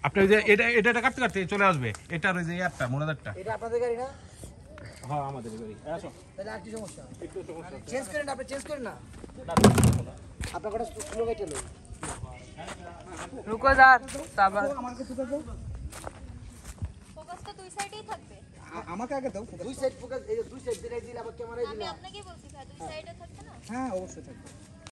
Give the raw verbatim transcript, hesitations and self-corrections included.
আপনি ওই যে এটা এটা এটা কাটতে কাটতে চলে আসবে এটা আর ওই যে ইয়ারটা মোনাদারটা এটা আপনাদের গাড়ি না হ্যাঁ আমাদের গাড়ি আসো তাহলে আর কি সমস্যা একটু সমস্যা চেঞ্জ করেন আপনি চেঞ্জ করেন না আপনার কটা স্লো গাইতে লো रुको यार साबर আমার কাছে দাও ফোকাস তো দুই সাইডেই থাকবে আমাকে আগে দাও দুই সাইড ফোকাস এই দুই সাইড দিলে দিলে আবার ক্যামেরায় আমি দিলে আপনাকে বলছি ভাই দুই সাইডে থাকবে না হ্যাঁ অবশ্যই থাকবে